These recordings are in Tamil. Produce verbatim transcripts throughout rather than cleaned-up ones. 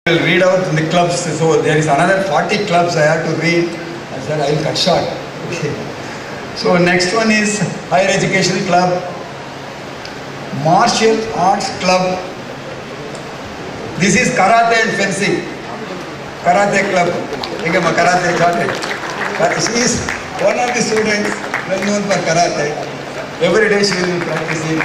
will read out in the clubs. So there is another forty clubs I have to read. I said I will cut short. Okay. So next one is Higher Education Club, Martial Arts Club. This is Karate and Fencing. Karate Club. I am a Karate karate. She is one of the students well known for Karate. Every day she will be practicing.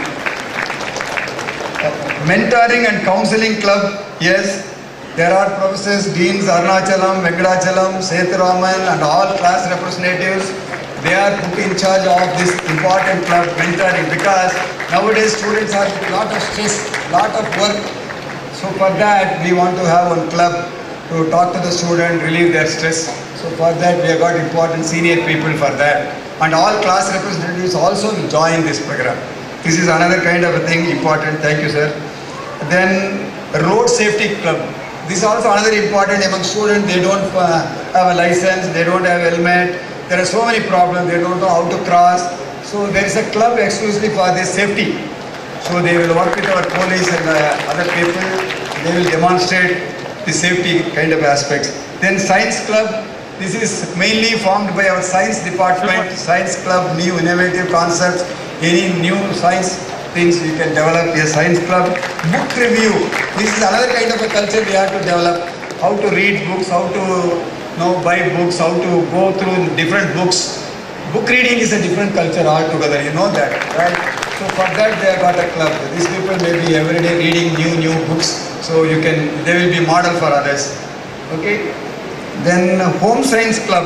Mentoring and Counseling Club, yes. There are professors, deans, Arunachalam, Venkatachalam, Sethuraman and all class representatives. They are put in charge of this important club, mentoring, because nowadays students have a lot of stress, lot of work. So for that we want to have one club to talk to the student, relieve their stress. So for that we have got important senior people for that. And all class representatives also will join this program. This is another kind of a thing important. Thank you, sir. Then Road Safety Club. This is also another important among students. They don't uh, have a license, they don't have a helmet. There are so many problems, they don't know how to cross. So there is a club exclusively for their safety. So they will work with our police and uh, other people. They will demonstrate the safety kind of aspects. Then Science Club. This is mainly formed by our science department. Science Club, new innovative concepts, any new science things you can develop. A science club. Book review. This is another kind of a culture we have to develop. How to read books, how to you know, buy books, how to go through different books. Book reading is a different culture altogether, you know that, right? So for that they have got a club. These people may be every day reading new, new books. So you can, they will be model for others. Okay? Then Home Science Club.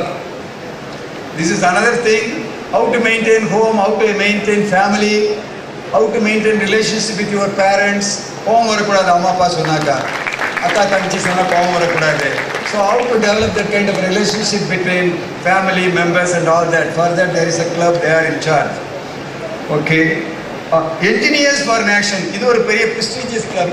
This is another thing. How to maintain home, how to maintain family, how to maintain relationship with your parents. Home varakudadu amma appa sonnaka akka thanchi sonnaka home varakudadu. So how to develop that kind of relationship between family members and all that. For that there is a club, they are in charge. Okay. Uh, Engineers for Nation. This is a very prestigious club.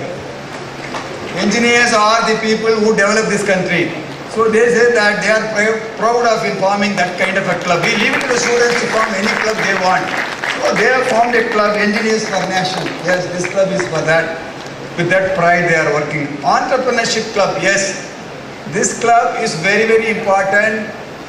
Engineers are the people who develop this country. So they say that they are proud of informing that kind of a club. We leave it to the students to form any club they want. So they have formed a club, Engineers for Nation. Yes, this club is for that. With that pride they are working. Entrepreneurship Club, yes. This club is very, very important.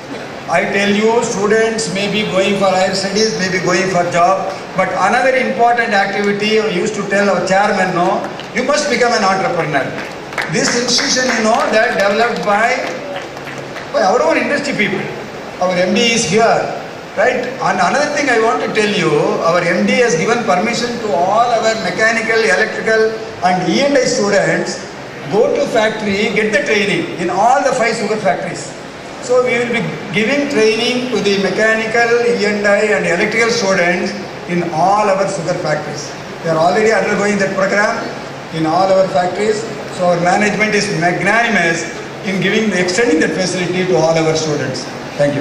I tell you, students may be going for higher studies, may be going for job. But another important activity, I used to tell our chairman, no, you must become an entrepreneur. This institution, you know, that developed by, by our own industry people. Our M D is here, right? And another thing I want to tell you, our M D has given permission to all our mechanical, electrical and E and I students, go to factory, get the training in all the five sugar factories. So we will be giving training to the mechanical, E and I and electrical students in all our sugar factories. They are already undergoing that program in all our factories. So our management is magnanimous in giving, extending that facility to all our students. Thank you.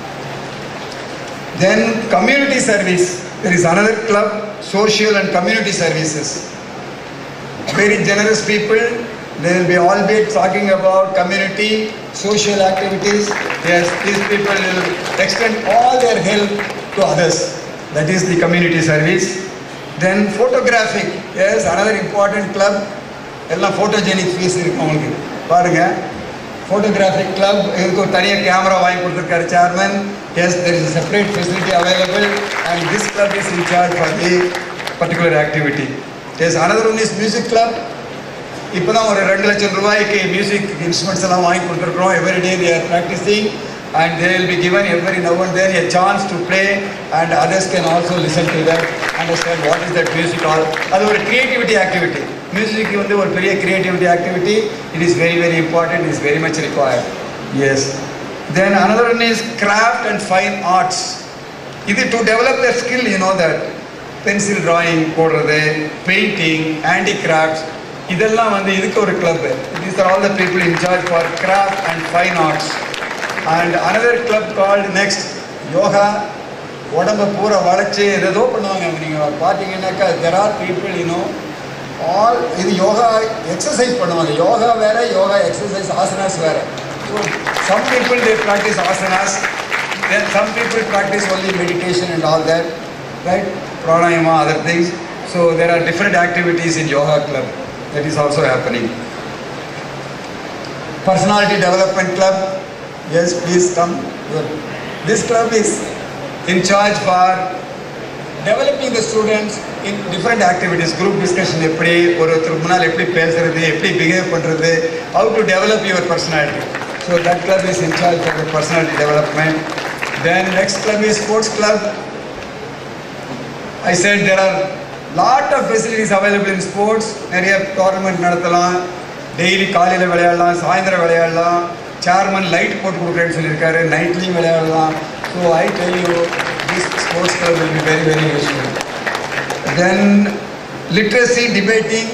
Then community service. There is another club, social and community services. Very generous people. They will be always talking about community, social activities. Yes, these people will extend all their help to others. That is the community service. Then photographic. Yes, another important club. எல்லாம் ஃபோட்டோஜெனிக் ஃபீஸ் இருக்கு உங்களுக்கு பாருங்கள். ஃபோட்டோகிராஃபிக் கிளப் இதுக்கு ஒரு தனியாக கேமரா வாங்கி கொடுத்துருக்காரு chairman. Yes, there is separate facility available and this club is in charge for the particular activity. Yes, another one is music club. இப்போ தான் ஒரு ரெண்டு லட்சம் ரூபாய்க்கு மியூசிக் இன்ஸ்ட்ருமெண்ட்ஸ் எல்லாம் வாங்கி கொடுத்துருக்குறோம். Every day they are practising and they will be given every now and then a chance to play and others can also listen to that, understand what is that music all. அது ஒரு creativity activity. Music வந்து ஒரு பெரிய creativity activity. It is very very important. It is very much required. Yes. Then another one is craft and fine arts. இது to develop their skill, you know that pencil drawing போடுறது, painting, handicrafts, இதெல்லாம் வந்து இதுக்கு ஒரு club. These are all the people in charge for craft and fine arts. And another club called next yoga. உடம்பை பூரா வளைச்சு ஏதோ பண்ணுவாங்க. நீங்கள் பார்த்தீங்கன்னாக்கா there are people, you know, all இது யோகா எக்ஸசைஸ் பண்ணுவாங்க. யோகா வேற, யோகா எக்ஸசைஸ், ஆசனாஸ் வேற. So some people they practice asanas, then some people practice only meditation and all that, right? Pranayama, other things. So there are different activities in yoga club that is also happening. Personality Development Club. Yes, please come. This club is in charge for developing the students in different activities. Group discussion, eppadi oruthar munal eppadi pesuradhu, eppadi behave pandrathu, how to develop your personality. So that club is in charge of the personality development. Then next club is sports club. I said there are lot of facilities available in sports. Nariya tournament nadathalam, daily காலையில விளையாடலாம், சாயந்தரம் விளையாடலாம். chairman light போட்டு கொடுக்கறேன்னு சொல்லிருக்காரு, நைட்லயும் விளையாடலாம். So I tell you, this sports club will be very very useful. Then literacy, debating,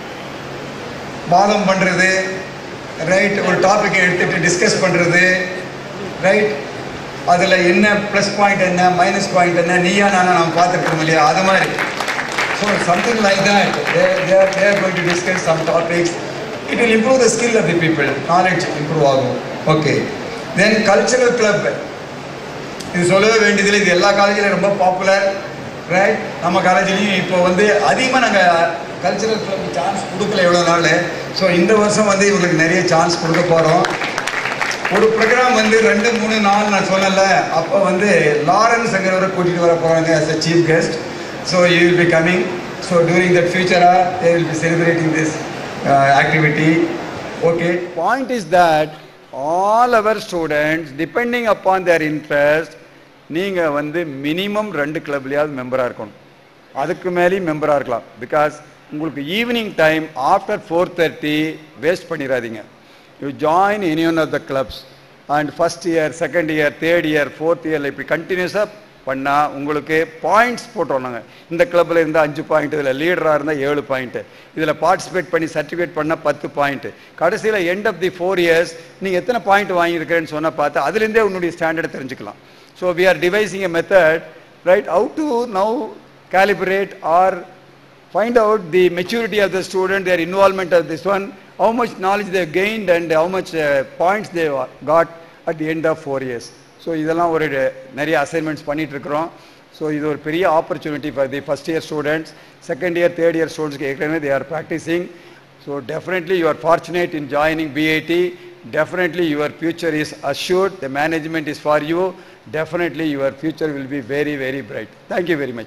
வாதம் பண்றது, right, ஒரு டாபிக் எடுத்துட்டு டிஸ்கஸ் பண்றது, right, அதுல என்ன ப்ளஸ் பாயிண்ட் என்ன மைனஸ் பாயிண்ட் என்ன நீயா நானா நாம் பார்த்துருக்கோம் இல்லையா, அது மாதிரி. So something like that, they, they, are, they are going to discuss some topics. It will improve the skill of the people, knowledge improve ஆகும். Okay. Then cultural club. இது சொல்லவே வேண்டியதில்லை, இது எல்லா காலேஜிலும் ரொம்ப பாப்புலர், ரைட். நம்ம காலேஜ்லேயும் இப்போ வந்து அதிகமாக நாங்கள் கல்ச்சரல் கிளப் சான்ஸ் கொடுக்கல எவ்வளோ நாள். ஸோ இந்த வருஷம் வந்து இவங்களுக்கு நிறைய சான்ஸ் கொடுக்க போகிறோம். ஒரு ப்ரோக்ராம் வந்து ரெண்டு மூணு நாள் நான் சொல்லல, அப்போ வந்து லாரன்ஸ் அங்கிறவரை கூட்டிகிட்டு வர போகிறாங்க as a chief guest. So you will be coming. So during that future hour, they will be celebrating this uh, activity. Okay. Point is that all our students, depending upon their interest, நீங்கள் வந்து மினிமம் ரெண்டு கிளப்லையாவது மெம்பராக இருக்கணும், அதுக்கு மேலேயும் மெம்பராக இருக்கலாம். பிகாஸ் உங்களுக்கு evening time after four thirty waste பண்ணிடாதீங்க. You join any one of the clubs and first year, second year, third year, fourth இயரில் இப்படி கண்டினியூஸாக பண்ணால் உங்களுக்கு பாயிண்ட்ஸ் போட்டோம். நாங்கள் இந்த கிளப்பில் இருந்தால் அஞ்சு பாயிண்ட், இதில் லீடராக இருந்தால் ஏழு பாயிண்ட்டு, இதில் பார்ட்டிசிபேட் பண்ணி சர்டிஃபிகேட் பண்ணால் பத்து பாயிண்ட்டு. கடைசியில் end of the four years நீங்கள் எத்தனை பாயிண்ட் வாங்கியிருக்கிறேன்னு சொன்னால் பார்த்து அதுலேருந்தே உன்னுடைய ஸ்டாண்டர்டை தெரிஞ்சுக்கலாம். So we are devising a method, right, how to now calibrate or find out the maturity of the student, their involvement of this one, how much knowledge they have gained and how much uh, points they got at the end of four years. So இதெல்லாம் ஒரு நிறைய அசைன்மெண்ட்ஸ் பண்ணிட்டு இருக்கிறோம். ஸோ இது ஒரு பெரிய opportunity for the first year students, second year, third year ஸ்டூடெண்ட்ஸ்க்கு ஏற்கனவே they are practicing. So definitely you are fortunate in joining B I T. Definitely your future is assured. The management is for you. Definitely your future will be very very bright. Thank you very much.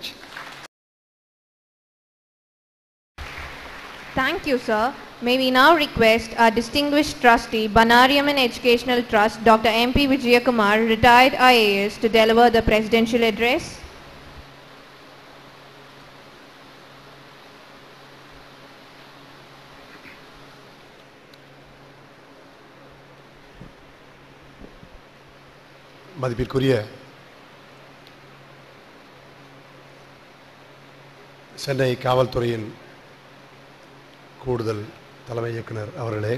Thank you, sir. May we now request our distinguished trustee, Banariamman Educational Trust, Doctor M P Vijayakumar, retired I A S, to deliver the presidential address. மதிப்பிற்குரிய சென்னை காவல்துறையின் கூடுதல் தலைமை இயக்குனர் அவர்களே,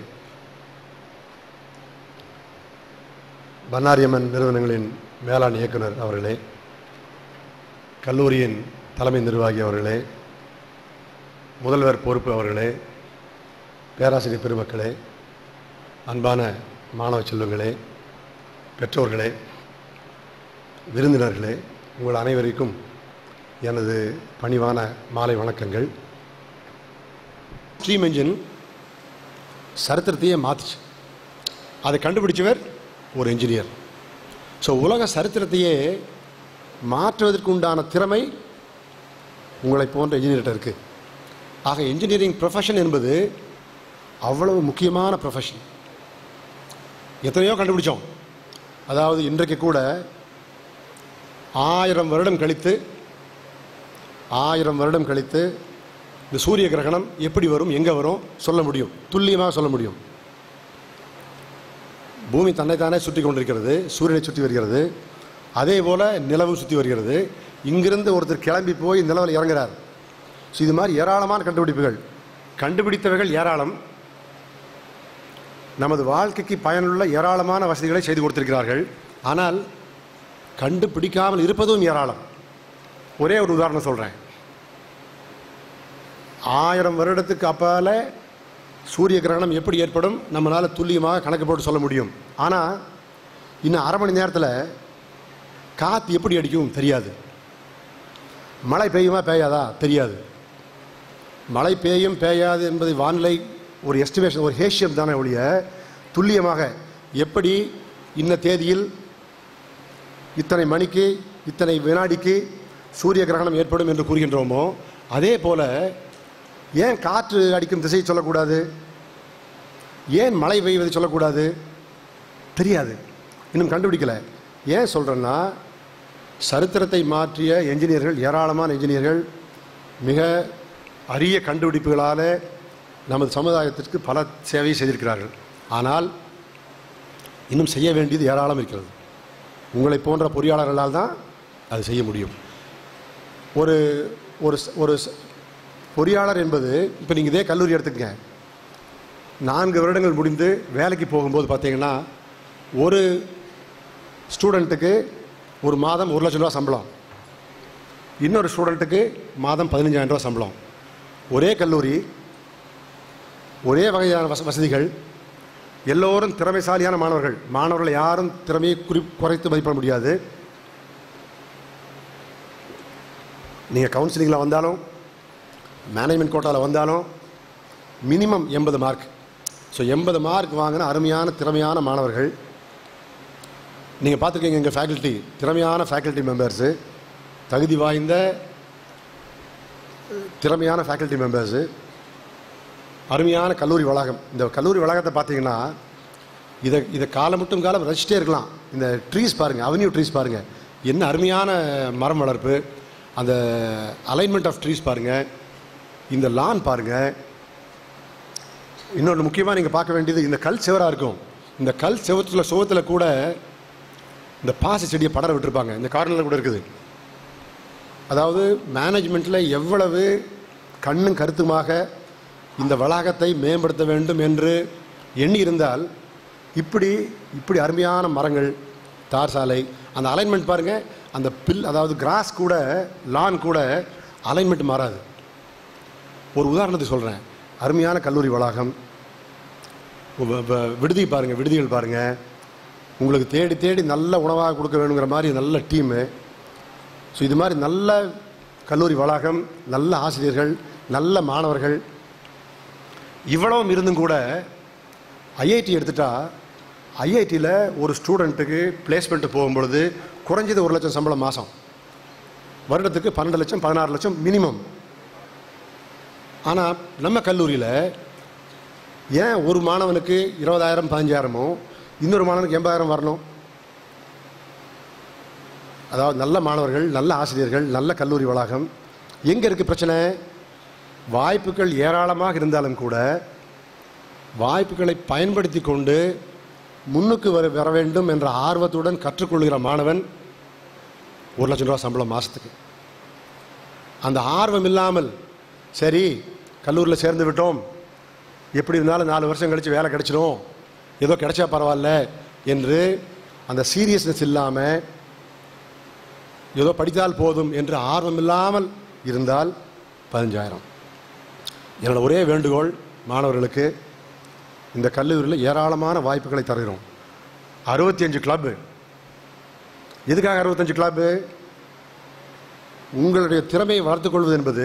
பன்னாரியம்மன் நிறுவனங்களின் மேலாண் இயக்குனர் அவர்களே, கல்லூரியின் தலைமை நிர்வாகி அவர்களே, முதல்வர் பொறுப்பு அவர்களே, பேராசிரியர் பெருமக்களே, அன்பான மாணவ செல்வங்களே, பெற்றோர்களே, விருந்தினர்களே, உங்கள் அனைவருக்கும் எனது பணிவான மாலை வணக்கங்கள். ஸ்ட்ரீம் என்ஜின் சரித்திரத்தையே மாற்றுச்சு. அதை கண்டுபிடிச்சவர் ஒரு என்ஜினியர். ஸோ உலக சரித்திரத்தையே மாற்றுவதற்கு உண்டான திறமை உங்களை போன்ற என்ஜினியர்கிட்ட இருக்குது. ஆக என்ஜினியரிங் ப்ரொஃபஷன் என்பது அவ்வளவு முக்கியமான ப்ரொஃபஷன். எத்தனையோ கண்டுபிடிச்சோம். அதாவது இன்றைக்கு கூட ஆயிரம் வருடம் கழித்து ஆயிரம் வருடம் கழித்து இந்த சூரிய கிரகணம் எப்படி வரும், எங்கே வரும் சொல்ல முடியும், துல்லியமாக சொல்ல முடியும். பூமி தன்னைத்தானே சுற்றி கொண்டிருக்கிறது, சூரியனை சுற்றி வருகிறது, அதே போல் நிலவு சுற்றி வருகிறது. இங்கிருந்து ஒருத்தர் கிளம்பி போய் நிலவில் இறங்குறார். ஸோ இது மாதிரி ஏராளமான கண்டுபிடிப்புகள், கண்டுபிடித்தவர்கள் ஏராளம். நமது வாழ்க்கைக்கு பயனுள்ள ஏராளமான வசதிகளை செய்து கொடுத்திருக்கிறார்கள். ஆனால் கண்டுபிடிக்காமல் இருப்பதும் ஏராளம். ஒரே ஒரு உதாரணம் சொல்கிறேன். ஆயிரம் வருடத்துக்கு அப்பால் சூரிய கிரகணம் எப்படி ஏற்படும் நம்மளால் துல்லியமாக கணக்கு போட்டு சொல்ல முடியும். ஆனால் இன்னும் அரை மணி நேரத்தில் காற்று எப்படி அடிக்கும் தெரியாது. மழை பெய்யுமா பெய்யாதா தெரியாது. மழை பெய்யும் பெய்யாது என்பதை வானிலை ஒரு எஸ்டிமேஷன், ஒரு ஹேஷியம் தானே ஒழிய துல்லியமாக எப்படி இன்ன தேதியில் இத்தனை மணிக்கு இத்தனை வினாடிக்கு சூரிய கிரகணம் ஏற்படும் என்று கூறுகின்றோமோ அதே போல ஏன் காற்று அடிக்கும் திசையை சொல்லக்கூடாது, ஏன் மழை பெய்வதை சொல்லக்கூடாது? தெரியாது, இன்னும் கண்டுபிடிக்கல. ஏன் சொல்கிறேன்னா, சரித்திரத்தை மாற்றிய என்ஜினியர்கள், ஏராளமான என்ஜினியர்கள் மிக அரிய கண்டுபிடிப்புகளால் நமது சமுதாயத்திற்கு பல சேவை செய்திருக்கிறார்கள். ஆனால் இன்னும் செய்ய வேண்டியது ஏராளம் இருக்கிறது. உங்களை போன்ற பொறியாளர்களால் தான் அது செய்ய முடியும். ஒரு ஒரு ஒரு பொறியாளர் என்பது, இப்போ நீங்கள் இதே கல்லூரி எடுத்துக்கங்க, நான்கு வருடங்கள் முடிந்து வேலைக்கு போகும்போது பார்த்தீங்கன்னா ஒரு ஸ்டூடெண்ட்டுக்கு ஒரு மாதம் ஒரு லட்சம் ரூபா சம்பளம், இன்னொரு ஸ்டூடெண்ட்டுக்கு மாதம் பதினஞ்சாயிரம் ரூபா சம்பளம். ஒரே கல்லூரி, ஒரே வகையான வச வசதிகள் எல்லோரும் திறமைசாலியான மாணவர்கள். மாணவர்கள் யாரும் திறமையை குறி குறைத்து மதிப்பிட முடியாது. நீங்கள் கவுன்சிலிங்கில் வந்தாலும் மேனேஜ்மெண்ட் கோட்டாவில் வந்தாலும் மினிமம் எண்பது மார்க். ஸோ எண்பது மார்க் வாங்கின அருமையான திறமையான மாணவர்கள் நீங்கள் பார்த்துருக்கீங்க. எங்கள் ஃபேக்கல்ட்டி திறமையான ஃபேக்கல்ட்டி மெம்பர்ஸு, தகுதி வாய்ந்த திறமையான ஃபேக்கல்ட்டி மெம்பர்ஸு, அருமையான கல்லூரி வளாகம். இந்த கல்லூரி வளாகத்தை பார்த்தீங்கன்னா இதை இதை காலம் மட்டும் காலம் ரசிச்சிட்டே இருக்கலாம். இந்த ட்ரீஸ் பாருங்கள், அவென்யூ ட்ரீஸ் பாருங்கள், என்ன அருமையான மரம் வளர்ப்பு, அந்த அலைன்மெண்ட் ஆஃப் ட்ரீஸ் பாருங்கள், இந்த லான் பாருங்கள். இன்னொன்று முக்கியமாக நீங்கள் பார்க்க வேண்டியது இந்த கல் செவராக இருக்கும். இந்த கல் செவத்தில் சுவத்தில் கூட இந்த பாசி செடியை படர விட்டுருப்பாங்க. இந்த கார்னரில் கூட இருக்குது. அதாவது மேனேஜ்மெண்ட்டில் எவ்வளவு கண்ணும் கருத்துமாக இந்த வளாகத்தை மேம்படுத்த வேண்டும் என்று எண்ணி இருந்தால் இப்படி இப்படி அருமையான மரங்கள், தார் சாலை, அந்த அலைன்மெண்ட் பாருங்கள். அந்த பில், அதாவது கிராஸ் கூட, லான் கூட அலைன்மெண்ட் மாறாது. ஒரு உதாரணத்துக்கு சொல்கிறேன். அருமையான கல்லூரி வளாகம், விடுதி பாருங்கள், விடுதிகள் பாருங்கள். உங்களுக்கு தேடி தேடி நல்ல உணவாக கொடுக்க வேணுங்கிற மாதிரி நல்ல டீமு. ஸோ இது மாதிரி நல்ல கல்லூரி வளாகம், நல்ல ஆசிரியர்கள், நல்ல மாணவர்கள், இவ்வளவும் இருந்தும் கூட ஐஐடி எடுத்துட்டா ஐஐடியில் ஒரு ஸ்டூடெண்ட்டுக்கு பிளேஸ்மெண்ட்டு போகும்பொழுது குறைஞ்சது ஒரு லட்சம் சம்பளம் மாதம், வருடத்துக்கு பன்னெண்டு லட்சம் பதினாறு லட்சம் மினிமம். ஆனால் நம்ம கல்லூரியில் ஏன் ஒரு மாணவனுக்கு இருபதாயிரம் பதினஞ்சாயிரமோ இன்னொரு மாணவனுக்கு எண்பதாயிரம் வரணும்? அதாவது நல்ல மாணவர்கள், நல்ல ஆசிரியர்கள், நல்ல கல்லூரி வளாகம். எங்கே இருக்குது பிரச்சனை? வாய்ப்புகள் ஏராளமாக இருந்தாலும் கூட வாய்ப்புகளை பயன்படுத்தி கொண்டு முன்னுக்கு வர வர வேண்டும் என்ற ஆர்வத்துடன் கற்றுக்கொள்கிற மாணவன் ஒரு லட்சம் ரூபா சம்பளம் மாதத்துக்கு. அந்த ஆர்வம் இல்லாமல் சரி கல்லூரியில் சேர்ந்து விட்டோம், எப்படி இருந்தாலும் நாலு வருஷம் கழித்து வேலை கிடைச்சிடும், ஏதோ கிடைச்சா பரவாயில்ல என்று அந்த சீரியஸ்னஸ் இல்லாமல் ஏதோ படித்தால் போதும் என்று ஆர்வம் இல்லாமல் இருந்தால் பதினஞ்சாயிரம். என்னோட ஒரே வேண்டுகோள் மாணவர்களுக்கு, இந்த கல்லூரியில் ஏராளமான வாய்ப்புகளை தருகிறோம். அறுபத்தி அஞ்சு கிளப்பு. எதுக்காக அறுபத்தஞ்சு கிளப்பு? உங்களுடைய திறமையை வளர்த்துக்கொள்வது என்பது,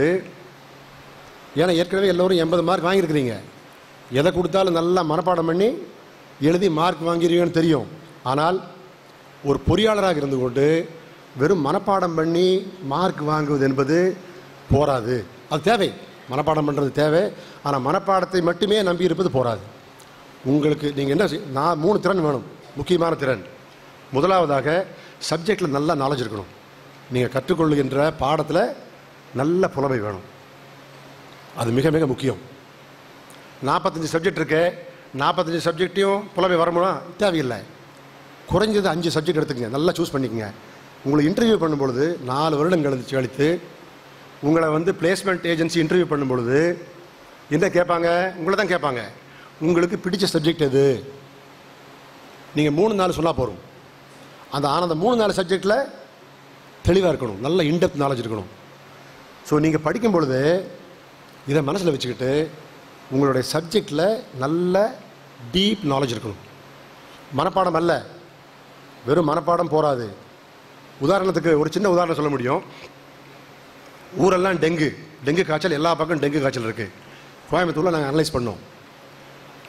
ஏன்னா ஏற்கனவே எல்லோரும் எண்பது மார்க் வாங்கியிருக்கிறீங்க. எதை கொடுத்தாலும் நல்லா மனப்பாடம் பண்ணி எழுதி மார்க் வாங்கிடுவீங்கன்னு தெரியும். ஆனால் ஒரு பொறியாளராக இருந்து கொண்டு வெறும் மனப்பாடம் பண்ணி மார்க் வாங்குவது என்பது போராது. அது தேவை, மனப்பாடம் பண்ணுறது தேவை. ஆனால் மனப்பாடத்தை மட்டுமே நம்பி இருப்பது போராது. உங்களுக்கு நீங்கள் என்ன, நான் மூணு திறன் வேணும், முக்கியமான திறன். முதலாவதாக சப்ஜெக்டில் நல்ல நாலேஜ் இருக்கணும். நீங்கள் கற்றுக்கொள்ளுகின்ற பாடத்தில் நல்ல புலமை வேணும். அது மிக மிக முக்கியம். நாற்பத்தஞ்சு சப்ஜெக்ட் இருக்கு, நாற்பத்தஞ்சு சப்ஜெக்டையும் புலமை வரணும்னா தேவையில்லை. குறைஞ்சது அஞ்சு சப்ஜெக்ட் எடுத்துக்கங்க, நல்லா சூஸ் பண்ணிக்கங்க. உங்களை இன்டர்வியூ பண்ணும்பொழுது நாலு வருடம் கழிச்சு கழித்து உங்களை வந்து பிளேஸ்மெண்ட் ஏஜென்சி இன்டர்வியூ பண்ணும்பொழுது என்ன கேட்பாங்க? உங்களை தான் கேட்பாங்க, உங்களுக்கு பிடிச்ச சப்ஜெக்ட் எது? நீங்கள் மூணு நாலு சொன்னால் போகிறோம். அந்த ஆனால் அந்த மூணு நாலு சப்ஜெக்டில் தெளிவாக இருக்கணும், நல்ல இன்டெப்த் நாலேஜ் இருக்கணும். ஸோ நீங்கள் படிக்கும் பொழுது இதை மனசில் வச்சுக்கிட்டு உங்களுடைய சப்ஜெக்டில் நல்ல டீப் நாலேஜ் இருக்கணும். மனப்பாடம் அல்ல, வெறும் மனப்பாடம் போராது. உதாரணத்துக்கு ஒரு சின்ன உதாரணம் சொல்ல முடியும். ஊரெல்லாம் டெங்கு டெங்கு காய்ச்சல், எல்லா பக்கம் டெங்கு காய்ச்சல் இருக்குது. கோயம்புத்தூரில் நாங்கள் அனலைஸ் பண்ணோம்.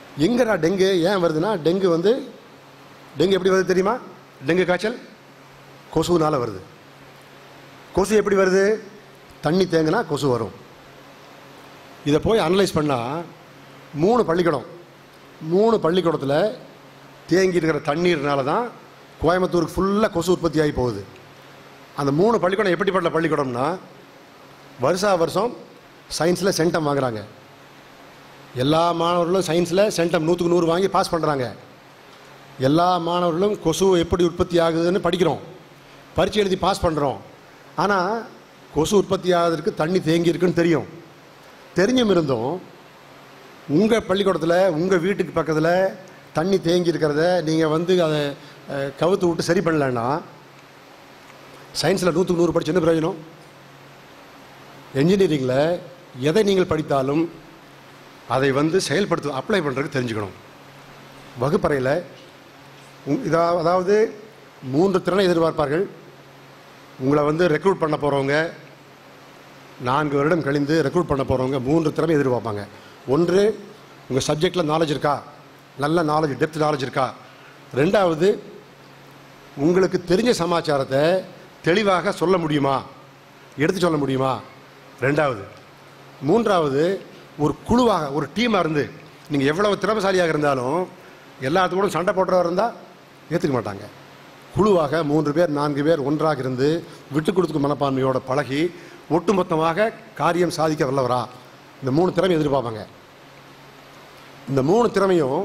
எங்கடா டெங்கு ஏன் வருதுன்னா, டெங்கு வந்து டெங்கு எப்படி வருது தெரியுமா? டெங்கு காய்ச்சல் கொசுனால வருது. கொசு எப்படி வருது? தண்ணி தேங்கினா கொசு வரும். இதை போய் அனலைஸ் பண்ணால் மூணு பள்ளிக்கூடம் மூணு பள்ளிக்கூடத்தில் தேங்கி இருக்கிற தண்ணீர்னால தான் கோயம்புத்தூருக்கு ஃபுல்லாக கொசு உற்பத்தி ஆகி போகுது. அந்த மூணு பள்ளிக்கூடம் எப்படிப்பட்ட பள்ளிக்கூடம்னா, வருஷா வருஷம் சயின்ஸில் சென்டம் வாங்குறாங்க. எல்லா மாணவர்களும் சயின்ஸில் சென்டம் நூற்றுக்கு நூறு வாங்கி பாஸ் பண்ணுறாங்க. எல்லா மாணவர்களும் கொசு எப்படி உற்பத்தி ஆகுதுன்னு படிக்கிறோம், பரீட்சை எழுதி பாஸ் பண்ணுறோம். ஆனால் கொசு உற்பத்தி ஆகுறதுக்கு தண்ணி தேங்கி இருக்குன்னு தெரியும். தெரிஞ்சும் இருந்தும் உங்கள் பள்ளிக்கூடத்தில் உங்கள் வீட்டுக்கு பக்கத்தில் தண்ணி தேங்கி இருக்கிறத நீங்கள் வந்து அதை கவுத்து விட்டு சரி பண்ணலன்னா சயின்ஸில் நூற்றுக்கு நூறு படிச்சு என்ன பிரயோஜனம்? என்ஜினியரிங்கில் எதை நீங்கள் படித்தாலும் அதை வந்து செயல்படுத்த அப்ளை பண்ணுறதுக்கு தெரிஞ்சுக்கணும். வகுப்பறையில் இதா அதாவது மூன்று திறனை எதிர்பார்ப்பார்கள். உங்களை வந்து ரெக்ரூட் பண்ண போகிறவங்க, நான்கு வருடம் கழிந்து ரெக்ரூட் பண்ண போகிறவங்க மூன்று திறமை எதிர்பார்ப்பாங்க. ஒன்று, உங்கள் சப்ஜெக்டில் நாலேஜ் இருக்கா, நல்ல நாலேஜ், டெப்த் நாலேஜ் இருக்கா. ரெண்டாவது, உங்களுக்கு தெரிஞ்ச சமாச்சாரத்தை தெளிவாக சொல்ல முடியுமா, எடுத்து சொல்ல முடியுமா. ரெண்டாவது. மூன்றாவது, ஒரு குழுவாக ஒரு டீமாக இருந்து நீங்கள் எவ்வளவு திறமைசாலியாக இருந்தாலும் எல்லாத்துக்கூட சண்டை போடுறவா இருந்தால் ஏற்றுக்க மாட்டாங்க. குழுவாக மூன்று பேர் நான்கு பேர் ஒன்றாக இருந்து விட்டு கொடுத்துக்கும் மனப்பான்மையோட பழகி ஒட்டுமொத்தமாக காரியம் சாதிக்க வல்லவரா, இந்த மூணு திறமை எதிர்பார்ப்பாங்க. இந்த மூணு திறமையும்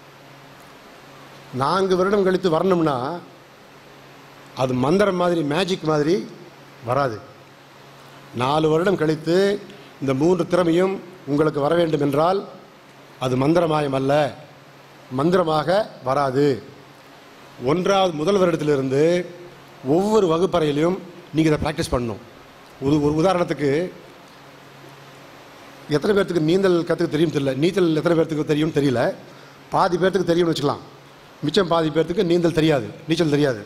நான்கு வருடம் கழித்து வரணும்னா அது மந்திரம் மாதிரி, மேஜிக் மாதிரி வராது. நாலு வருடம் கழித்து இந்த மூன்று திறமையும் உங்களுக்கு வர வேண்டும் என்றால் அது மந்திரமாயம் அல்ல, மந்திரமாக வராது. ஒன்றாவது முதல் வருடத்திலிருந்து ஒவ்வொரு வகுப்பறையிலையும் நீங்கள் இதை ப்ராக்டிஸ் பண்ணணும். ஒரு ஒரு உதாரணத்துக்கு, எத்தனை பேர்த்துக்கு நீந்தல் கற்றுக்க தெரியும் தெரியல, நீச்சல் எத்தனை பேர்த்துக்கு தெரியும் தெரியல, பாதி பேர்த்துக்கு தெரியும்னு வச்சுக்கலாம், மிச்சம் பாதி பேர்த்துக்கு நீந்தல் தெரியாது, நீச்சல் தெரியாது.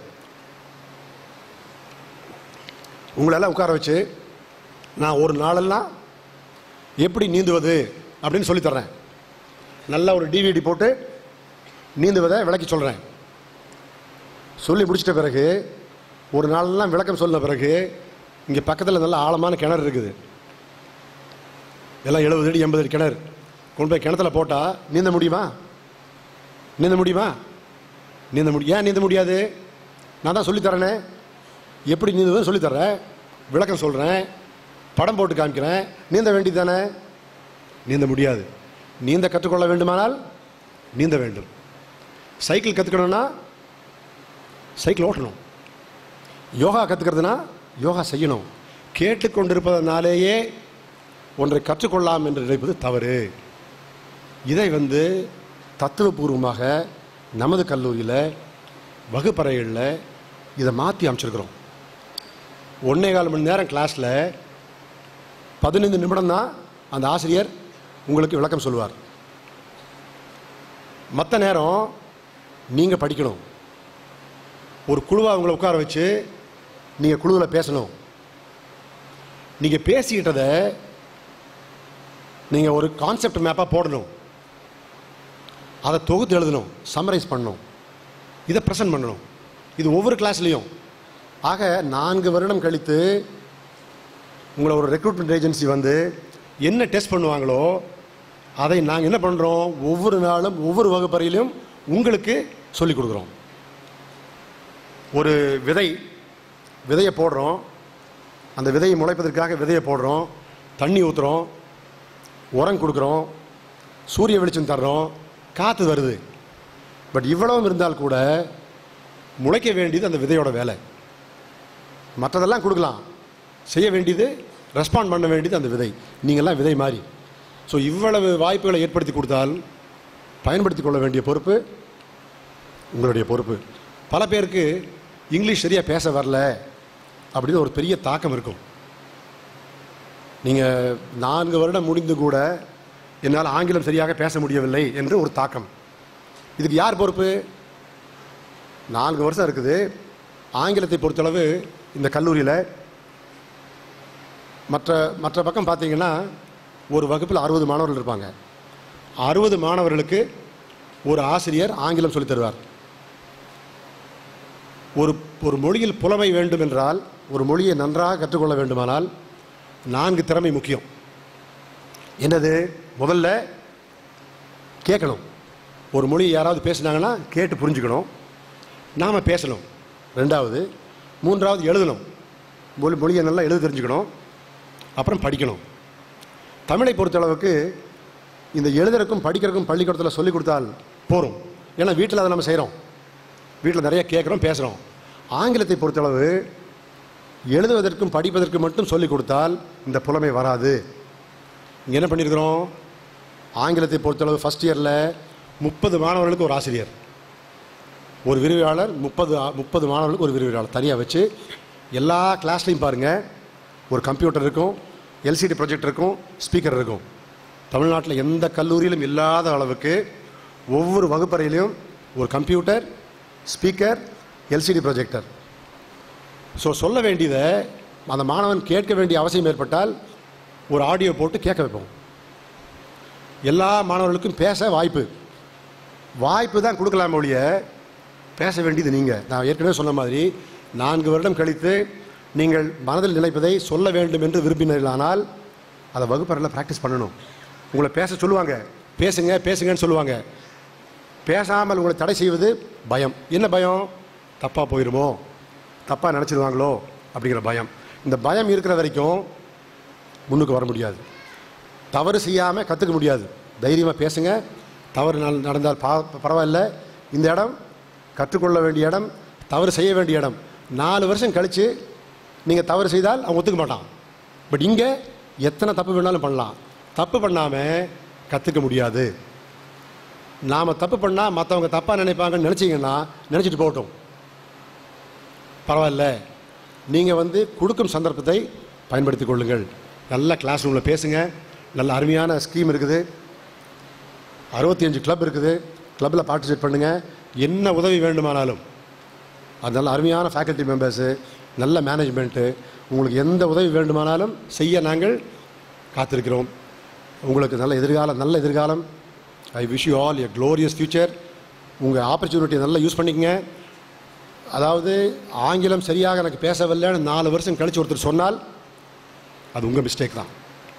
உங்களெல்லாம் உட்கார வச்சு நான் ஒரு நாளெல்லாம் எப்படி நீந்துவது அப்படின்னு சொல்லித்தர்றேன். நல்லா ஒரு டிவிடி போட்டு நீந்துவதை விளக்கி சொல்கிறேன். சொல்லி முடிச்சிட்ட பிறகு ஒரு நாளெல்லாம் விளக்கம் சொன்ன பிறகு இங்கே பக்கத்தில் நல்ல ஆழமான கிணறு இருக்குது, எல்லாம் எழுபது அடி எண்பது அடி கிணறு. கொண்டு போய் கிணத்துல போட்டால் நீந்த முடியுமா? நீந்த முடியுமா? நீந்த முடியும். ஏன் நீந்த முடியாது? நான் தான் சொல்லித்தரேனே, எப்படி நீந்துவதுன்னு சொல்லித்தரேன், விளக்கம் சொல்கிறேன், படம் போட்டு காமிக்கிறேன். நீந்த வேண்டியது தானே? நீந்த முடியாது. நீந்த கற்றுக்கொள்ள வேண்டுமானால் நீந்த வேண்டும். சைக்கிள் கற்றுக்கணும்னா சைக்கிள் ஓட்டணும். யோகா கற்றுக்கிறதுனா யோகா செய்யணும். கேட்டுக்கொண்டிருப்பதனாலேயே ஒன்றை கற்றுக்கொள்ளலாம் என்று நினைப்பது தவறு. இதை வந்து தத்துவபூர்வமாக நமது கல்லூரியில் வகுப்பறைகளில் இதை மாற்றி அமைச்சிருக்கிறோம். ஒன்றே கால் மணி நேரம் கிளாஸில் பதினைந்து நிமிடம் தான் அந்த ஆசிரியர் உங்களுக்கு விளக்கம் சொல்லுவார். மற்ற நேரம் நீங்கள் படிக்கணும். ஒரு குழுவாக உங்களை உட்கார வச்சு நீங்கள் குழுவில் பேசணும். நீங்கள் பேசிக்கிட்டதை நீங்கள் ஒரு கான்செப்ட் மேப்பாக போடணும், அதை தொகுத்து எழுதணும், சம்மரைஸ் பண்ணணும், இதை ப்ரெசென்ட் பண்ணணும். இது ஒவ்வொரு கிளாஸ்லேயும். ஆக நான்கு வருடம் கழித்து உங்களை ஒரு ரெக்ரூட்மெண்ட் ஏஜென்சி வந்து என்ன டெஸ்ட் பண்ணுவாங்களோ அதை நாங்கள் என்ன பண்ணுறோம், ஒவ்வொரு நாளும் ஒவ்வொரு வகுப்பறையிலும் உங்களுக்கு சொல்லிக் கொடுக்குறோம். ஒரு விதை விதையை போடுறோம், அந்த விதையை முளைப்பதற்காக விதையை போடுறோம், தண்ணி ஊற்றுறோம், உரம் கொடுக்குறோம், சூரிய வெளிச்சம் தர்றோம், காற்று வருது. பட் இவ்வளவும் இருந்தால் கூட முளைக்க வேண்டியது அந்த விதையோட வேலை. மற்றதெல்லாம் கொடுக்கலாம், செய்ய வேண்டியது, ரெஸ்பாண்ட் பண்ண வேண்டியது அந்த விதை. நீங்கள்லாம் விதை மாதிரி. ஸோ இவ்வளவு வாய்ப்புகளை ஏற்படுத்தி கொடுத்தால் பயன்படுத்தி கொள்ள வேண்டிய பொறுப்பு உங்களுடைய பொறுப்பு. பல பேருக்கு இங்கிலீஷ் சரியாக பேச வரல அப்படின்னு ஒரு பெரிய தாக்கம் இருக்கும். நீங்கள் நான்கு வருடம் முடிந்து கூட என்னால் ஆங்கிலம் சரியாக பேச முடியவில்லை என்று ஒரு தாக்கம். இதுக்கு யார் பொறுப்பு? நான்கு வருஷம் இருக்குது. ஆங்கிலத்தை பொறுத்தளவு இந்த கல்லூரியில் மற்ற மற்ற பக்கம் பார்த்தீங்கன்னா ஒரு வகுப்பில் அறுபது மாணவர்கள் இருப்பாங்க. அறுபது மாணவர்களுக்கு ஒரு ஆசிரியர் ஆங்கிலம் சொல்லித் தருவார். ஒரு ஒரு மொழியில் புலமை வேண்டும் என்றால், ஒரு மொழியை நன்றாக கற்றுக்கொள்ள வேண்டுமானால் நான்கு திறமை முக்கியம். என்னது? முதல்ல கேட்கணும். ஒரு மொழி யாராவது பேசினாங்கன்னா கேட்டு புரிஞ்சுக்கணும், நாம் பேசணும். ரெண்டாவது, மூன்றாவது எழுதணும். மொழி மொழியை நல்லா எழுத தெரிஞ்சுக்கணும். அப்புறம் படிக்கணும். தமிழை பொறுத்தளவுக்கு இந்த எழுதுறதுக்கும் படிக்கிறதுக்கும் பள்ளிக்கூடத்தில் சொல்லிக் கொடுத்தால் போகிறோம். ஏன்னா வீட்டில் அதை நம்ம செய்கிறோம், வீட்டில் நிறைய கேட்குறோம், பேசுகிறோம். ஆங்கிலத்தை பொறுத்தளவு எழுதுவதற்கும் படிப்பதற்கும் மட்டும் சொல்லிக் கொடுத்தால் இந்த புலமை வராது. இங்கே என்ன பண்ணியிருக்கிறோம்? ஆங்கிலத்தை பொறுத்தளவு ஃபஸ்ட் இயரில் முப்பது மாணவர்களுக்கு ஒரு ஆசிரியர், ஒரு விரிவுரையாளர், முப்பது முப்பது மாணவர்களுக்கு ஒரு விரிவுரையாளர் தனியாக வச்சு எல்லா கிளாஸ்லையும் பாருங்கள் ஒரு கம்ப்யூட்டர் இருக்கும், எல்சிடி ப்ரொஜெக்டர் இருக்கும், ஸ்பீக்கர் இருக்கும். தமிழ்நாட்டில் எந்த கல்லூரியிலும் இல்லாத அளவுக்கு ஒவ்வொரு வகுப்பறையிலையும் ஒரு computer, speaker, LCD projector. So சொல்ல வேண்டியதை அந்த மாணவன் கேட்க வேண்டிய அவசியம் ஏற்பட்டால் ஒரு ஆடியோ போட்டு கேட்க வைப்போம். எல்லா மாணவர்களுக்கும் பேச வாய்ப்பு வாய்ப்பு தான் கொடுக்கலாம் ஒழிய பேச வேண்டியது நீங்கள். நான் ஏற்கனவே சொன்ன மாதிரி நான்கு வருடம் கழித்து நீங்கள் மனதில் நினைப்பதை சொல்ல வேண்டும் என்று விரும்பினீர்களானால் அதை வகுப்பறையில் ப்ராக்டிஸ் பண்ணணும். உங்களை பேச சொல்லுவாங்க, பேசுங்க பேசுங்கன்னு சொல்லுவாங்க. பேசாமல் உங்களை தடை செய்வது பயம். என்ன பயம்? தப்பாக போயிடுமோ, தப்பாக நினச்சிடுவாங்களோ அப்படிங்கிற பயம். இந்த பயம் இருக்கிற வரைக்கும் முன்னுக்கு வர முடியாது, தவறு செய்யாமல் கற்றுக்க முடியாது. தைரியமாக பேசுங்க. தவறு நடந்தால் பா பரவாயில்ல, இந்த இடம் கற்றுக்கொள்ள வேண்டிய இடம், தவறு செய்ய வேண்டிய இடம். நாலு வருஷம் கழித்து நீங்கள் தவறு செய்தால் அவன் ஒத்துக்க மாட்டான். பட் இங்கே எத்தனை தப்பு வேணாலும் பண்ணலாம், தப்பு பண்ணாமல் கற்றுக்க முடியாது. நாம் தப்பு பண்ணால் மற்றவங்க தப்பாக நினைப்பாங்கன்னு நினச்சிங்கன்னா நினச்சிட்டு போகட்டும், பரவாயில்ல. நீங்கள் வந்து கொடுக்கும் சந்தர்ப்பத்தை பயன்படுத்தி கொள்ளுங்கள். நல்ல கிளாஸ் ரூமில் பேசுங்க. நல்ல அருமையான ஸ்கீம் இருக்குது, அறுபத்தி அஞ்சு கிளப் இருக்குது, கிளப்பில் பார்ட்டிசிபேட் பண்ணுங்கள். என்ன உதவி வேண்டுமானாலும், அது நல்ல அருமையான ஃபேக்கல்ட்டி மெம்பர்ஸு, நல்ல மேனேஜ்மெண்ட்டு, உங்களுக்கு எந்த உதவி வேண்டுமானாலும் செய்ய நாங்கள் காத்திருக்கிறோம். உங்களுக்கு நல்ல எதிர்காலம் நல்ல எதிர்காலம். I wish you all a glorious future. உங்கள் ஆப்பர்ச்சுனிட்டியை நல்லா யூஸ் பண்ணிக்கங்க. அதாவது ஆங்கிலம் சரியாக எனக்கு பேசவில்லைன்னு நாலு வருஷம் கழித்து ஒருத்தர் சொன்னால் அது உங்கள் மிஸ்டேக் தான்.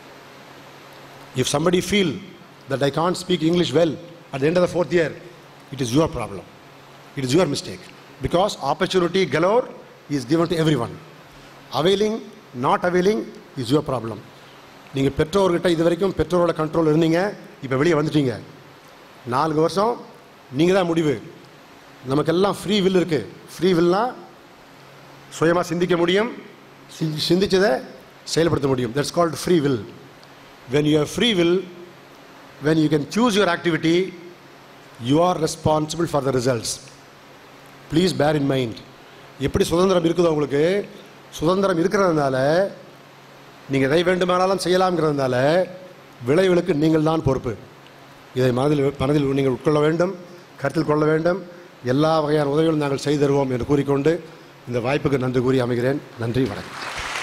If somebody feel that I can't speak English well at the end of the fourth year, it is your problem, it is your mistake, because opportunity galore is given to everyone. Availing not availing is your problem. நீங்கள் பெற்றோர்கிட்ட இது வரைக்கும் பெற்றோரோட கண்ட்ரோல் இருந்தீங்க, இப்போ வெளியே வந்துட்டீங்க. நான்கு வருஷம் நீங்கள் தான் முடிவு. நமக்கெல்லாம் ஃப்ரீ வில் இருக்குது. ஃப்ரீ வில்னால் சுயமாக சிந்திக்க முடியும், சிந்திச்சதை செயல்படுத்த முடியும். That's called free will. when you have free will, when you can choose your activity, you are responsible for the results. Please bear in mind. எப்படி சுதந்திரம் இருக்குதோ உங்களுக்கு, சுதந்திரம் இருக்கிறதுனால நீங்கள் எதை வேண்டுமானாலும் செய்யலாம்ங்கிறதுனால விளைவுகளுக்கு நீங்கள் தான் பொறுப்பு. இதை மனதில் மனதில் நீங்கள் உட்கொள்ள வேண்டும், கருத்தில் கொள்ள வேண்டும். எல்லா வகையான உதவிகளும் நாங்கள் செய்து தருவோம் என்று கூறிக்கொண்டு இந்த வாய்ப்புக்கு நன்றி கூறி அமைகிறேன். நன்றி, வணக்கம்.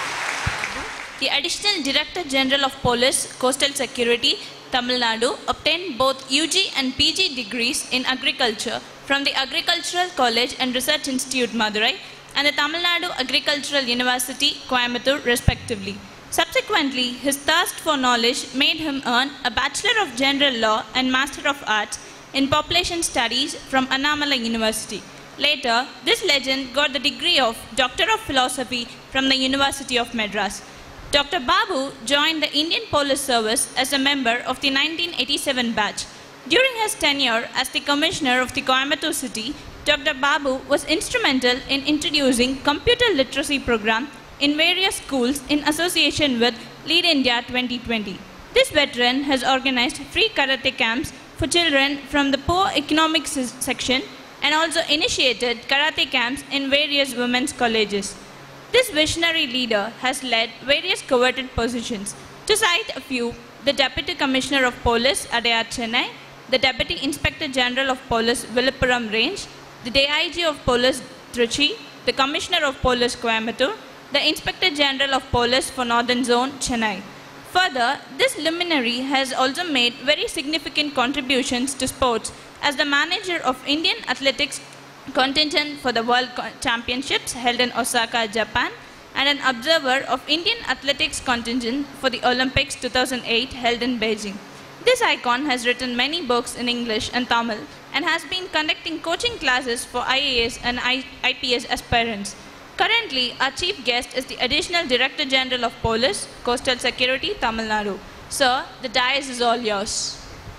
The Additional Director General of Police, Coastal Security, Tamil Nadu, obtained both U G and P G degrees in agriculture from the Agricultural College and Research Institute, Madurai, and the Tamil Nadu Agricultural University, Coimbatore, respectively. Subsequently, his thirst for knowledge made him earn a Bachelor of General Law and Master of Arts in Population Studies from Annamalai University. Later, this legend got the degree of Doctor of Philosophy from the University of Madras. Doctor Babu joined the Indian Police Service as a member of the nineteen eighty-seven batch. During his tenure as the Commissioner of the Coimbatore city, Doctor Babu was instrumental in introducing computer literacy program in various schools in association with Lead India twenty twenty. This veteran has organized free karate camps for children from the poor economic section and also initiated karate camps in various women's colleges. This visionary leader has led various coveted positions. To cite a few, the Deputy Commissioner of Police, Adayar, Chennai, the Deputy Inspector General of Police, Viluppuram Range, the D I G of Police, Trichy, the Commissioner of Police, Coimbatore, the Inspector General of Police for Northern Zone, Chennai. Further, this luminary has also made very significant contributions to sports as the manager of Indian athletics contingent for the World Championships held in Osaka, Japan, and an observer of Indian athletics contingent for the Olympics two thousand eight held in Beijing. This icon has written many books in English and Tamil and has been conducting coaching classes for I A S and I P S aspirants. Currently, our chief guest is the Additional Director General of Police, Coastal Security, Tamil Nadu. Sir, the dais is all yours.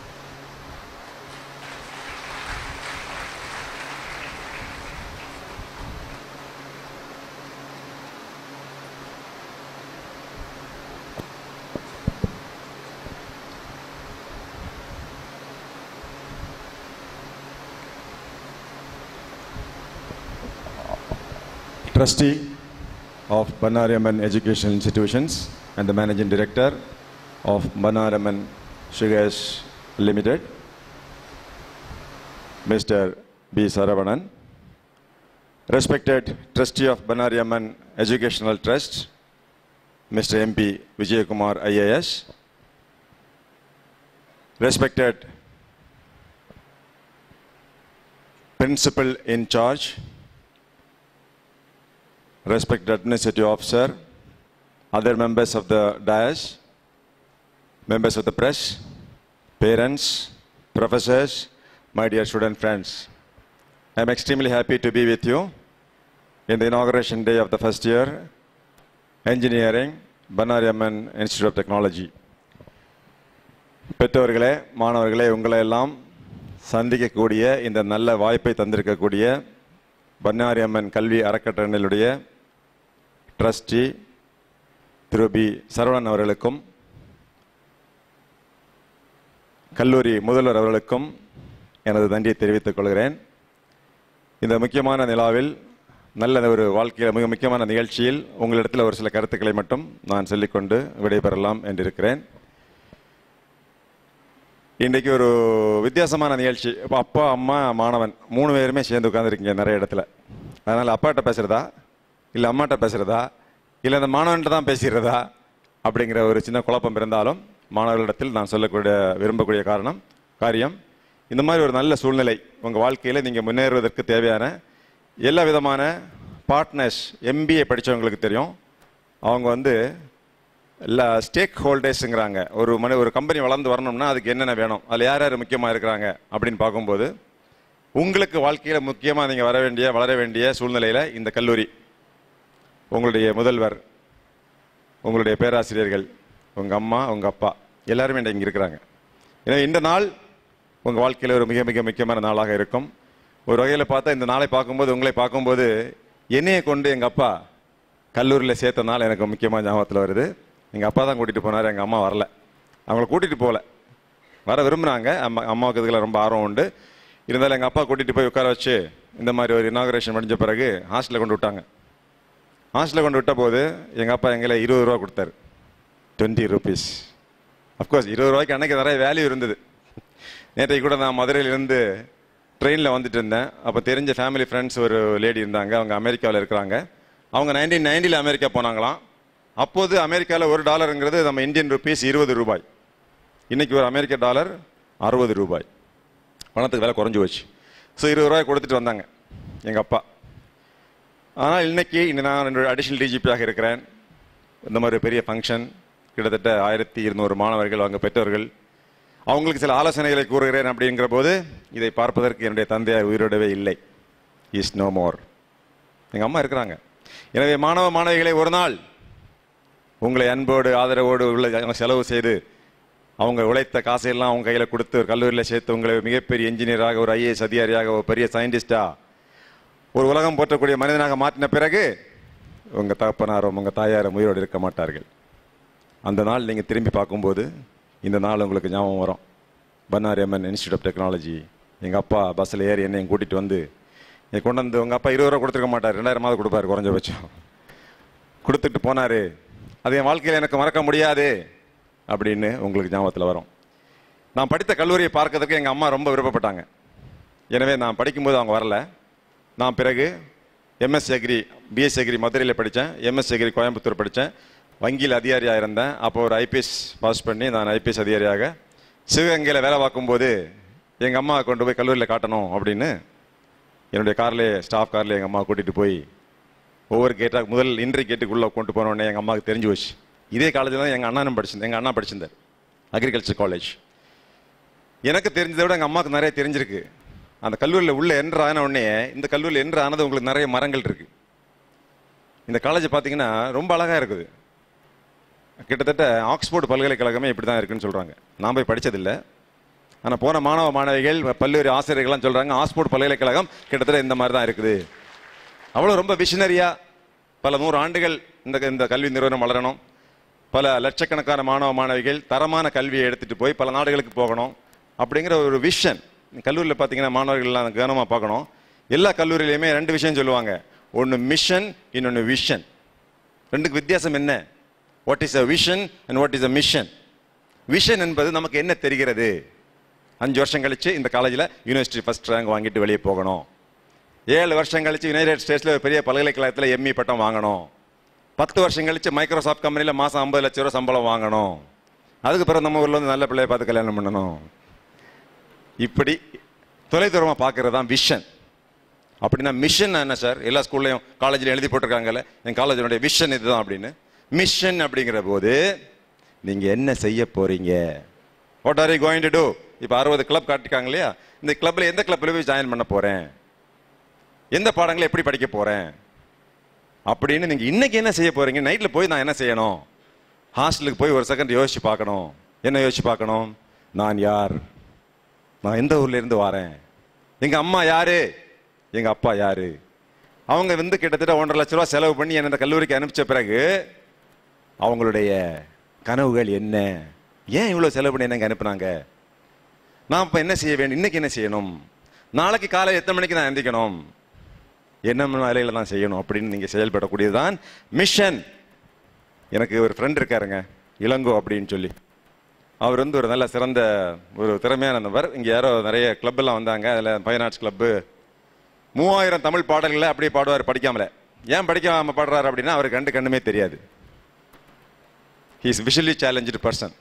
Trustee of Banariamman Educational Institutions and the Managing Director of Banariamman Sugars Limited, Mister B. Saravanan, respected Trustee of Banariamman Educational Trust, Mister M P Vijayakumar I A S, respected Principal in Charge, respected Administrative Officer, other members of the dais, members of the press, parents, professors, my dear student friends. I am extremely happy to be with you in the inauguration day of the first year Engineering, Banariamman Institute of Technology. பெற்றோர்களே, மாணவர்களே, உங்களை எல்லாம் சந்திக்கக்கூடிய இந்த நல்ல வாய்ப்பை தந்திருக்கக்கூடிய பன்னாரியம்மன் கல்வி அறக்கட்டளையுடைய ட்ரஸ்டி திரு பி சரவணன் அவர்களுக்கும் கல்லூரி முதல்வர் அவர்களுக்கும் எனது நன்றியை தெரிவித்துக் கொள்கிறேன். இந்த முக்கியமான நிலாவில் நல்ல ஒரு வாழ்க்கையில் மிக முக்கியமான நிகழ்ச்சியில் உங்களிடத்தில் ஒரு சில கருத்துக்களை மட்டும் நான் சொல்லிக்கொண்டு விடைபெறலாம் என்றிருக்கிறேன். இன்றைக்கு ஒரு வித்தியாசமான நிகழ்ச்சி. இப்போ அப்பா, அம்மா, மாணவன் மூணு பேருமே சேர்ந்து உட்காந்துருக்கீங்க நிறைய இடத்துல. அதனால் அப்பாட்ட பேசுகிறதா இல்லை அம்மாட்ட பேசுகிறதா இல்லை அந்த மாணவன்கிட்ட தான் பேசுகிறதா அப்படிங்கிற ஒரு சின்ன குழப்பம் இருந்தாலும் மாணவர்களிடத்தில் நான் சொல்லக்கூடிய விரும்பக்கூடிய காரணம் காரியம் இந்த மாதிரி ஒரு நல்ல சூழ்நிலை உங்கள் வாழ்க்கையில் நீங்கள் முன்னேறுவதற்கு தேவையான எல்லா விதமான பார்ட்னர்ஸ். எம்பிஏ படித்தவங்களுக்கு தெரியும், அவங்க வந்து இல்லை ஸ்டேக் ஹோல்டர்ஸுங்கிறாங்க. ஒரு மனி ஒரு கம்பெனி வளர்ந்து வரணும்னா அதுக்கு என்னென்ன வேணும், அதில் யார் யார் முக்கியமாக இருக்கிறாங்க அப்படின்னு பார்க்கும்போது உங்களுக்கு வாழ்க்கையில் முக்கியமாக நீங்கள் வர வேண்டிய வளர வேண்டிய சூழ்நிலையில் இந்த கல்லூரி, உங்களுடைய முதல்வர், உங்களுடைய பேராசிரியர்கள், உங்கள் அம்மா, உங்கள் அப்பா எல்லாருமே இங்கே இருக்கிறாங்க. எனவே இந்த நாள் உங்கள் வாழ்க்கையில் ஒரு மிக மிக முக்கியமான நாளாக இருக்கும். ஒரு வகையில் பார்த்தா இந்த நாளை பார்க்கும்போது உங்களை பார்க்கும்போது என்னையை கொண்டு எங்கள் அப்பா கல்லூரியில் சேர்த்த நாள் எனக்கு முக்கியமாக ஞாபகத்தில் வருது. எங்கள் அப்பா தான் கூட்டிகிட்டு போனார், எங்கள் அம்மா வரல. அவங்கள கூட்டிகிட்டு போகல, வர விரும்புகிறாங்க. அம்மா அம்மாவுக்கு இதில் ரொம்ப ஆர்வம் உண்டு. இருந்தாலும் எங்கள் அப்பா கூட்டிகிட்டு போய் உட்கார வச்சு இந்த மாதிரி ஒரு இனாகுரேஷன் முடிஞ்ச பிறகு ஹாஸ்டலில் கொண்டு விட்டாங்க. ஹாஸ்டலில் கொண்டு விட்ட போது எங்கள் அப்பா எங்களை இருபது ரூபா கொடுத்தாரு, டுவெண்ட்டி ருபீஸ். அஃப்கோர்ஸ் இருபது ரூபாய்க்கு அன்றைக்கி நிறைய வேல்யூ இருந்தது. நேற்றைக்கு கூட நான் மதுரையிலேருந்து ட்ரெயினில் வந்துட்டு இருந்தேன். அப்போ தெரிஞ்ச ஃபேமிலி ஃப்ரெண்ட்ஸ் ஒரு லேடி இருந்தாங்க, அவங்க அமெரிக்காவில் இருக்கிறாங்க. அவங்க நைன்டீன் நைன்டியில் அமெரிக்கா போனாங்களாம். அப்போது அமெரிக்காவில் ஒரு டாலருங்கிறது நம்ம இந்தியன் ருபீஸ் இருபது ரூபாய். இன்றைக்கி ஒரு அமெரிக்க டாலர் அறுபது ரூபாய். பணத்துக்கு விலை குறைஞ்சி போச்சு. ஸோ இருபது ரூபாய் கொடுத்துட்டு வந்தாங்க எங்கள் அப்பா. ஆனால் இன்றைக்கி இன்னும் நான் ரெண்டு அடிஷ்னல் டிஜிபியாக இருக்கிறேன். இந்த மாதிரி பெரிய ஃபங்க்ஷன், கிட்டத்தட்ட ஆயிரத்தி இருநூறு மாணவர்கள், அவங்க பெற்றோர்கள், அவங்களுக்கு சில ஆலோசனைகளை கூறுகிறேன். அப்படிங்கிற போது இதை பார்ப்பதற்கு என்னுடைய தந்தையார் உயிரோடவே இல்லை, இஸ் நோ மோர். எங்கள் அம்மா இருக்கிறாங்க. எனவே மாணவ மாணவிகளை ஒரு நாள் உங்களை அன்போடு ஆதரவோடு உள்ள செலவு செய்து அவங்க உழைத்த காசையெல்லாம் அவங்க கையில் கொடுத்து ஒரு கல்லூரியில் சேர்த்து உங்களை மிகப்பெரிய இன்ஜினியராக, ஒரு ஐஏஎஸ் அதிகாரியாக, ஒரு பெரிய சயின்டிஸ்டாக, ஒரு உலகம் போற்றக்கூடிய மனிதனாக மாற்றின பிறகு உங்கள் தகப்பனாரும் உங்கள் தாயாரும் உயிரோடு இருக்க மாட்டார்கள். அந்த நாள் நீங்கள் திரும்பி பார்க்கும்போது இந்த நாள் உங்களுக்கு ஞாபகம் வரும். பன்னாரியம்மன் இன்ஸ்டியூட் ஆஃப் டெக்னாலஜி, எங்கள் அப்பா பஸ்ஸில் ஏறி என்னை கூட்டிகிட்டு வந்து என் கொண்டு வந்து, உங்கள் அப்பா இருபது ரூபா கொடுத்துருக்க மாட்டார், ரெண்டாயிரமாவது கொடுப்பார் குறைஞ்சபட்சம், கொடுத்துட்டு போனார். அது என் வாழ்க்கையில் எனக்கு மறக்க முடியாது அப்படின்னு உங்களுக்கு ஞாபகத்தில் வரும். நான் படித்த கல்லூரியை பார்க்கறதுக்கு எங்கள் அம்மா ரொம்ப விருப்பப்பட்டாங்க. எனவே நான் படிக்கும்போது அவங்க வரல. நான் பிறகு எம்எஸ் அக்ரி, பிஎஸ் அக்ரி மதுரையில் படித்தேன், எம்எஸ் அக்ரி கோயம்புத்தூர் படித்தேன், வங்கியில் அதிகாரியாக இருந்தேன். அப்போ ஒரு ஐபிஎஸ் பாஸ் பண்ணி நான் ஐபிஎஸ் அதிகாரியாக சிவகங்கையில் வேலை பார்க்கும்போது எங்கள் அம்மா கொண்டு போய் கல்லூரியில் காட்டணும் அப்படின்னு என்னுடைய கார்லேயே ஸ்டாஃப் கார்லேயே எங்கள் அம்மா கூட்டிகிட்டு போய் ஒவ்வொரு கேட்டாக முதல் இன்றைய கேட்டுக்குள்ளே கொண்டு போனோடனே எங்கள் அம்மாவுக்கு தெரிஞ்சு போச்சு. இதே காலேஜில் தான் எங்கள் அண்ணனும் படிச்சிருந்தேன் எங்கள் அண்ணா படிச்சிருந்தார் அக்ரிகல்ச்சர் காலேஜ். எனக்கு தெரிஞ்சதை விட எங்கள் அம்மாவுக்கு நிறைய தெரிஞ்சிருக்கு. அந்த கல்லூரியில் உள்ள என்ட்ரு ஆன உடனே இந்த கல்லூரியில் என்ட்ரு ஆனது உங்களுக்கு நிறைய மரங்கள் இருக்குது. இந்த காலேஜ் பார்த்தீங்கன்னா ரொம்ப அழகாக இருக்குது. கிட்டத்தட்ட ஆக்ஸ்போர்ட் பல்கலைக்கழகமே இப்படி தான் இருக்குன்னு சொல்கிறாங்க. நான் போய் படித்ததில்லை, ஆனால் போன மாணவ மாணவிகள் பல்வேறு ஆசிரியர்கள்லாம் சொல்கிறாங்க ஆக்ஸ்போர்ட் பல்கலைக்கழகம் கிட்டத்தட்ட இந்த மாதிரி தான் இருக்குது. அவ்வளோ ரொம்ப விஷனரியாக பல நூறு ஆண்டுகள் இந்த இந்த கல்வி நிறுவனம் வளரணும், பல லட்சக்கணக்கான மாணவ மாணவிகள் தரமான கல்வியை எடுத்துகிட்டு போய் பல நாடுகளுக்கு போகணும் அப்படிங்கிற ஒரு விஷன். கல்லூரியில் பார்த்தீங்கன்னா மாணவர்கள்லாம் கவனமாக பார்க்கணும். எல்லா கல்லூரியிலையுமே ரெண்டு விஷயம் சொல்லுவாங்க, ஒன்று மிஷன், இன்னொன்று விஷன். ரெண்டுக்கு வித்தியாசம் என்ன? What is a vision and what is a mission? Vision என்பது நமக்கு என்ன தெரிகிறது, அஞ்சு வருஷம் கழிச்சு இந்த காலேஜில் யூனிவர்சிட்டி ஃபர்ஸ்ட் ரேங்க் வாங்கிட்டு வெளியே போகணும், ஏழு வருஷம் கழிச்சு யுனைடெட் ஸ்டேட்ஸில் ஒரு பெரிய பல்கலைக்கழகத்தில் எம்இ பட்டம் வாங்கணும், பத்து வருஷம் கழிச்சு மைக்ரோசாஃப்ட் கம்பெனியில் மாதம் ஐம்பது லட்ச ரூபா சம்பளம் வாங்கணும், அதுக்கு பிறகு நம்ம ஊரில் வந்து நல்ல பிள்ளையை பார்த்து கல்யாணம் பண்ணணும். இப்படி தொலைதூரமாக பார்க்கறது தான் விஷன். அப்படின்னா மிஷன் என்ன சார்? எல்லா ஸ்கூல்லையும் காலேஜில் எழுதி போட்டிருக்காங்கல்ல, என் காலேஜினுடைய விஷன் இதுதான் அப்படின்னு. மிஷன் அப்படிங்கிற போது நீங்கள் என்ன செய்ய போறீங்க? What are you going to do? இப்போ அறுபது கிளப் காட்டிருக்காங்க இல்லையா, இந்த கிளப்பில் எந்த கிளப்பில் போய் ஜாயின் பண்ண போகிறேன், எந்த பாடங்களை எப்படி படிக்க போகிறேன் அப்படின்னு நீங்கள் இன்னைக்கு என்ன செய்ய போகிறீங்க? நைட்டில் போய் நான் என்ன செய்யணும்? ஹாஸ்டலுக்கு போய் ஒரு செகண்ட் யோசிச்சு பார்க்கணும். என்ன யோசிச்சு பார்க்கணும்? நான் யார், நான் எந்த ஊர்ல இருந்து வரேன், எங்க அம்மா யாரு, எங்க அப்பா யாரு. அவங்க வந்து கிட்டத்தட்ட ஒன்றரை லட்ச ரூபா செலவு பண்ணி என்ன இந்த கல்லூரிக்கு அனுப்பிச்ச பிறகு அவங்களுடைய கனவுகள் என்ன, ஏன் இவ்வளவு செலவு பண்ணி எனக்கு அனுப்புனாங்க, நான் இப்ப என்ன செய்ய வேண்டும், இன்னைக்கு என்ன செய்யணும், நாளைக்கு காலை எத்தனை மணிக்கு நான் எந்திக்கணும், என்ன வேலையில தான் செய்யணும் அப்படின்னு நீங்க செயல்படக்கூடியதுதான் மிஷன். எனக்கு ஒரு ஃப்ரெண்ட் இருக்காருங்க, இளங்கோ அப்படின்னு சொல்லி. அவர் வந்து ஒரு நல்ல சிறந்த ஒரு திறமையான நபர். இங்கே யாரோ நிறைய கிளப் எல்லாம் வந்தாங்க, அதில் ஃபைன் ஆர்ட்ஸ் கிளப்பு. மூவாயிரம் தமிழ் பாடல்களை அப்படியே பாடுவார் படிக்காமல. ஏன் படிக்காம பாடுறாரு அப்படின்னா அவருக்கு ரெண்டு கண்ணுமே தெரியாது. He is visually challenge person.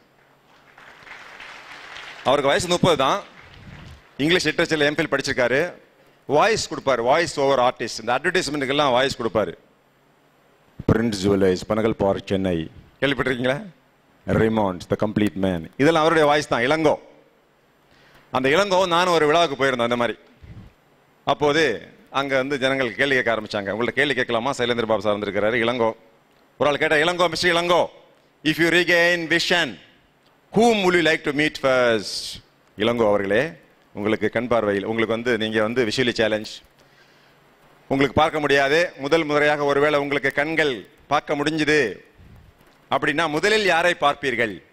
அவருக்கு வயசு முப்பது தான். இங்கிலீஷ் லிட்ரேச்சரில் எம்பில் படிச்சிருக்காரு. வாய்ஸ் கொடுப்பாரு, வாய்ஸ் ஓவர் ஆர்டிஸ்ட். இந்த அட்வர்டைஸ்மெண்ட்டுக்கெல்லாம் வாய்ஸ் கொடுப்பாரு. Prince Jewellers, Panagal park, Chennai, கேள்விப்பட்டிருக்கீங்களா? ரிமாண்ட், த கம்ப்ளீட் மேன், இதெல்லாம் அவருடைய வாய்ஸ் தான். இளங்கோ, அந்த இளங்கோ நானும் ஒரு விழாவுக்கு போயிருந்தோம் அந்த மாதிரி. அப்போது அங்கே வந்து ஜனங்கள் கேள்வி கேட்க ஆரம்பிச்சாங்க. உங்கள்ட்ட கேள்வி கேட்கலாமா? சைலேந்திர பாபு சார் வந்திருக்கிறாரு. இளங்கோ ஒரு ஆள் கேட்டா, Ilango, mister Ilango, if you regain vision, whom would you like to meet first? Ilango அவர்களே, உங்களுக்கு கண் பார்வையில் உங்களுக்கு வந்து நீங்க வந்து விஷுவலி சேலஞ்ச், உங்களுக்கு பார்க்க முடியாது, முதல் முறையாக ஒருவேளை உங்களுக்கு கண்கள் பார்க்க முடிஞ்சுது அப்படின்னா முதலில் யாரை பார்ப்பீர்கள்?